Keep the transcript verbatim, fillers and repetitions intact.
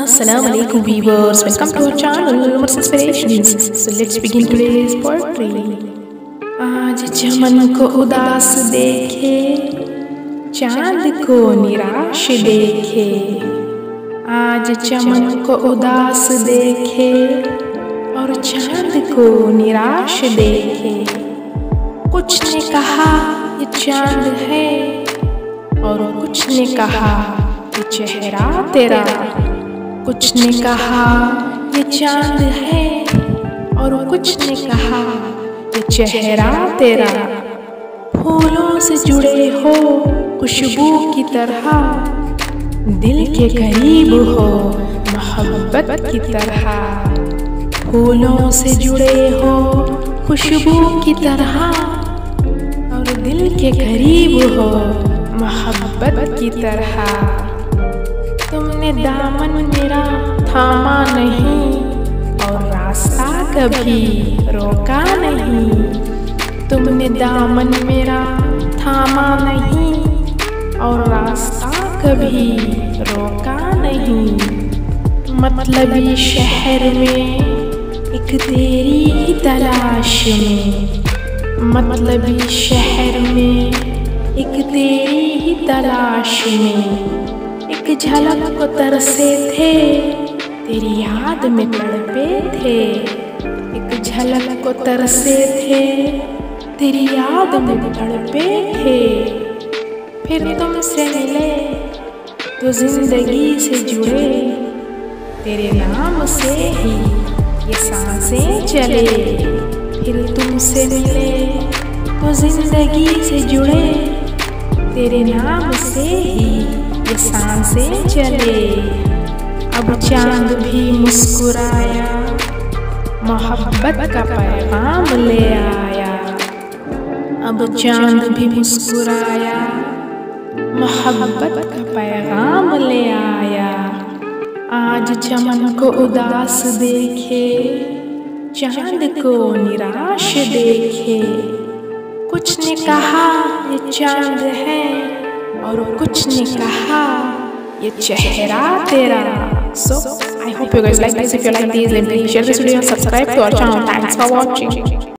Assalamu alaikum viewers, welcome to our channel Umars Inspirations. So let's begin today's poetry. आज चमन को उदास देखे, चांद को निराश देखे। आज चमन को उदास देखे और चांद को निराश देखे। कुछ ने कहा ये चांद है और कुछ ने कहा ये चेहरा तेरा। कुछ ने कहा ये चांद है और कुछ ने कहा ये चेहरा तेरा। फूलों से जुड़े हो खुशबू की तरह, दिल के करीब हो मोहब्बत की तरह। फूलों से जुड़े हो खुशबू की तरह और दिल के करीब हो मोहब्बत की तरह। तुमने दामन मेरा थामा नहीं और रास्ता कभी रोका नहीं। तुमने दामन मेरा थामा नहीं और रास्ता कभी रोका नहीं। मतलबी शहर में एक तेरी ही तलाश में, मतलबी शहर में एक तेरी ही तलाश में। एक झलक को तरसे थे तेरी याद में तड़पे थे। एक झलक को तरसे थे तेरी याद में तड़पे थे। फिर तुमसे मिले तो जिंदगी से जुड़े, तेरे नाम से ही ये सांसें चले। फिर तुमसे मिले तो जिंदगी से जुड़े, तेरे नाम से ही ये सांसें चले। अब चांद भी मुस्कुराया, मोहब्बत का पैगाम ले आया। अब चांद भी मुस्कुराया, मोहब्बत का पैगाम ले आया। आज चमन को उदास देखे, चांद को निराश देखे। कुछ ने कहा ये चांद है और कुछ ने कहा ये चेहरा तेरा। So I hope you guys like this. If you like this, then please share this video and subscribe to our channel. Thanks for watching.